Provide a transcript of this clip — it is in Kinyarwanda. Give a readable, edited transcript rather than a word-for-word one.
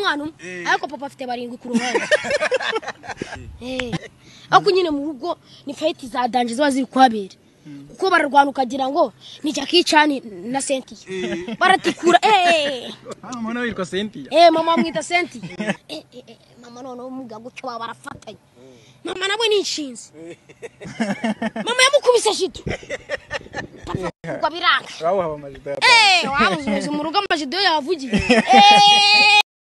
umwana ariko papa afite barindwi ku ruhande ako nyine mu rugo ni fight za danje ziba ziri kuhabera kuko bararwana ukagira ngo ni Jackie Chan na Cynthia baratikura mama witwa Cynthia mama mwita Cynthia mama none umuga gucyo barafatanye mama nabwe ni inshinzi mama yamukubise shito kwa biranga wawo haba majido wabuze mu rugo amajido yavugiye